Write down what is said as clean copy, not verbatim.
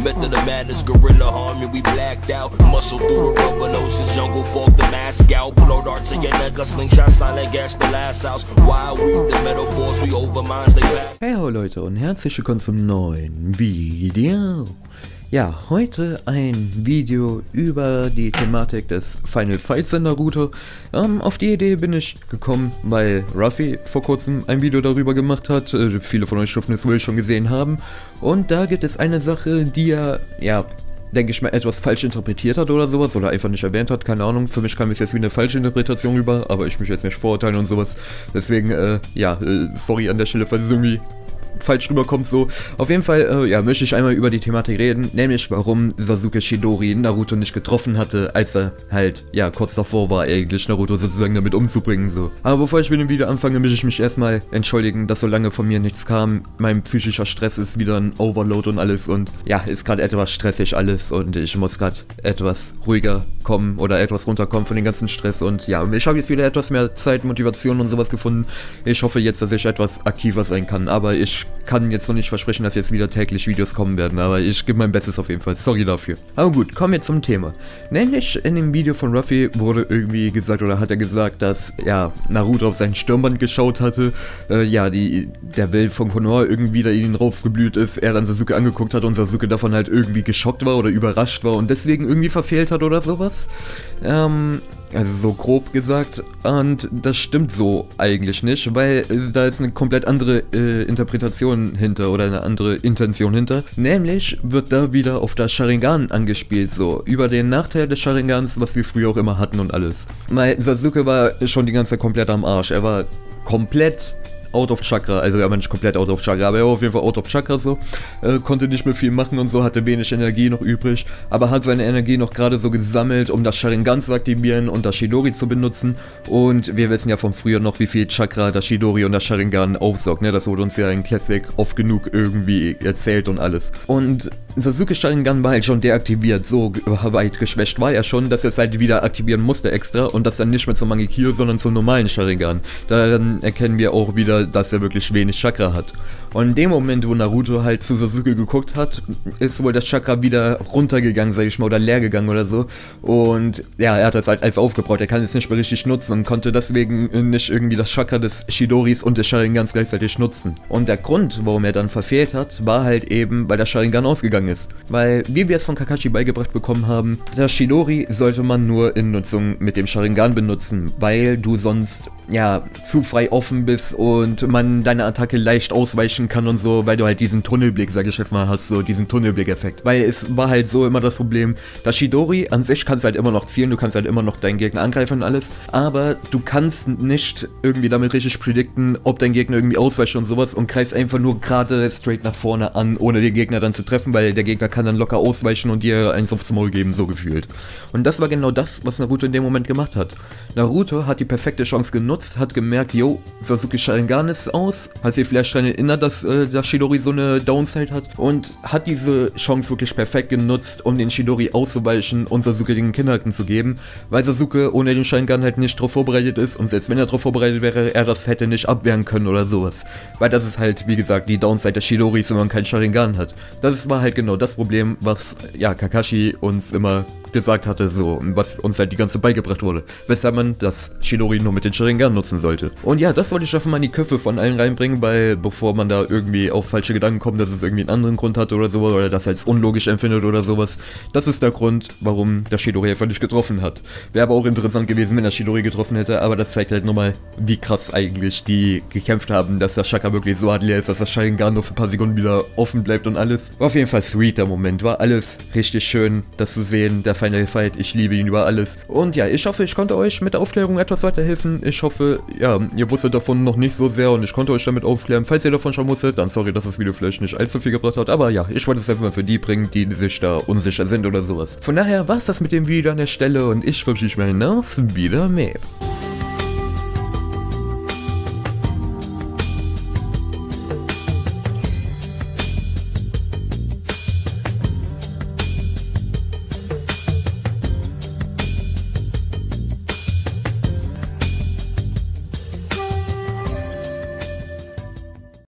method of madness, gorilla harmony, we blacked out. Muscle through the rubber oceans, jungle fog, the mask out. Blow darts in your neck, a slingshot, silent gas, the last house. Wild weed, the metaphors, we overminds, they pass. Hey ho Leute und herzlich willkommen zum neuen Video. Ja, heute ein Video über die Thematik des Final Fights in Naruto. Auf die Idee bin ich gekommen, weil Ruffy vor kurzem ein Video darüber gemacht hat. Viele von euch dürften es wohl schon gesehen haben. Und da gibt es eine Sache, die er, denke ich mal, etwas falsch interpretiert hat oder sowas, oder einfach nicht erwähnt hat, keine Ahnung. Für mich kam es jetzt wie eine falsche Interpretation rüber, aber ich mich jetzt nicht verurteilen und sowas. Deswegen, sorry an der Stelle, falls es irgendwie falsch rüberkommt so. Auf jeden Fall, möchte ich einmal über die Thematik reden, nämlich warum Sasuke Chidori Naruto nicht getroffen hatte, als er halt, kurz davor war eigentlich Naruto sozusagen damit umzubringen so. Aber bevor ich mit dem Video anfange, möchte ich mich erstmal entschuldigen, dass so lange von mir nichts kam. Mein psychischer Stress ist wieder ein Overload und alles und ist gerade etwas stressig alles und ich muss gerade etwas ruhiger kommen oder etwas runterkommen von dem ganzen Stress und ich habe jetzt wieder etwas mehr Zeit, Motivation und sowas gefunden. Ich hoffe jetzt, dass ich etwas aktiver sein kann, aber ich kann jetzt noch nicht versprechen, dass jetzt wieder täglich Videos kommen werden, aber ich gebe mein Bestes auf jeden Fall, sorry dafür. Aber gut, kommen wir zum Thema. Nämlich in dem Video von Ruffy wurde irgendwie gesagt, oder hat er gesagt, dass Naruto auf sein Stirnband geschaut hatte, der Will von Konoha irgendwie da in ihn raufgeblüht ist, er dann Sasuke angeguckt hat und Sasuke davon halt irgendwie geschockt war oder überrascht war und deswegen irgendwie verfehlt hat oder sowas. Also so grob gesagt, und das stimmt so eigentlich nicht, weil da ist eine komplett andere Interpretation hinter oder eine andere Intention hinter. Nämlich wird da wieder auf das Sharingan angespielt, so über den Nachteil des Sharingans, was wir früher auch immer hatten und alles. Weil Sasuke war schon die ganze Zeit komplett am Arsch, er war komplett out of Chakra, also er war nicht komplett out of Chakra, aber er war auf jeden Fall out of Chakra so, konnte nicht mehr viel machen und so, hatte wenig Energie noch übrig, aber hat seine Energie noch gerade so gesammelt, um das Sharingan zu aktivieren und das Chidori zu benutzen und wir wissen ja von früher noch, wie viel Chakra das Chidori und das Sharingan aufsaugt, ne, das wurde uns ja in Classic oft genug irgendwie erzählt und alles. Und Sasuke Sharingan war halt schon deaktiviert, so weit geschwächt war er schon, dass er es halt wieder aktivieren musste extra und das dann nicht mehr zum Mangekyo, sondern zum normalen Sharingan. Daran erkennen wir auch wieder, dass er wirklich wenig Chakra hat. Und in dem Moment, wo Naruto halt zu Sasuke geguckt hat, ist wohl das Chakra wieder runtergegangen, sag ich mal, oder leer gegangen oder so. Und er hat das halt einfach aufgebraucht, er kann es nicht mehr richtig nutzen und konnte deswegen nicht irgendwie das Chakra des Chidoris und des Sharingans gleichzeitig nutzen. Und der Grund, warum er dann verfehlt hat, war halt eben, weil das Sharingan ausgegangen ist. Weil, wie wir es von Kakashi beigebracht bekommen haben, das Chidori sollte man nur in Nutzung mit dem Sharingan benutzen, weil du sonst, zu frei offen bist und man deine Attacke leicht ausweichen kann und so, weil du halt diesen Tunnelblick, sag ich jetzt mal, hast, so diesen Tunnelblick-Effekt. Weil es war halt so immer das Problem, das Chidori an sich kannst halt immer noch zielen, du kannst halt immer noch deinen Gegner angreifen und alles, aber du kannst nicht irgendwie damit richtig predikten, ob dein Gegner irgendwie ausweicht und sowas und greifst einfach nur gerade straight nach vorne an, ohne den Gegner dann zu treffen, weil der Gegner kann dann locker ausweichen und dir eins aufs Maul geben, so gefühlt. Und das war genau das, was Naruto in dem Moment gemacht hat. Naruto hat die perfekte Chance genutzt, hat gemerkt, Sasuke Sharingan ist aus, hat sich vielleicht daran erinnert, dass das Chidori so eine Downside hat und hat diese Chance wirklich perfekt genutzt, um den Chidori auszuweichen und Sasuke den Kinnhaken zu geben, weil Sasuke ohne den Sharingan halt nicht darauf vorbereitet ist und selbst wenn er darauf vorbereitet wäre, er das hätte nicht abwehren können oder sowas. Weil das ist halt, wie gesagt, die Downside des Chidoris, wenn man kein Sharingan hat. Das war halt genau das Problem, was Kakashi uns immer gesagt hatte, so, was uns halt die ganze beigebracht wurde, weshalb man das Chidori nur mit den Sharingan nutzen sollte. Und das wollte ich einfach mal in die Köpfe von allen reinbringen, weil bevor man da irgendwie auf falsche Gedanken kommt, dass es irgendwie einen anderen Grund hat oder sowas, oder das als unlogisch empfindet oder sowas, das ist der Grund, warum der Chidori einfach nicht getroffen hat. Wäre aber auch interessant gewesen, wenn der Chidori getroffen hätte, aber das zeigt halt nochmal, wie krass eigentlich die gekämpft haben, dass das Chakra wirklich so hart leer ist, dass das Sharingan nur für ein paar Sekunden wieder offen bleibt und alles. War auf jeden Fall sweet der Moment, war alles richtig schön, das zu sehen, der Final Fight, ich liebe ihn über alles. Und ich hoffe, ich konnte euch mit der Aufklärung etwas weiterhelfen. Ich hoffe, ihr wusstet davon noch nicht so sehr und ich konnte euch damit aufklären. Falls ihr davon schon wusstet, dann sorry, dass das Video vielleicht nicht allzu viel gebracht hat, aber ich wollte es einfach mal für die bringen, die sich da unsicher sind oder sowas. Von daher war es das mit dem Video an der Stelle und ich wünsche euch mal hinaus wieder mehr.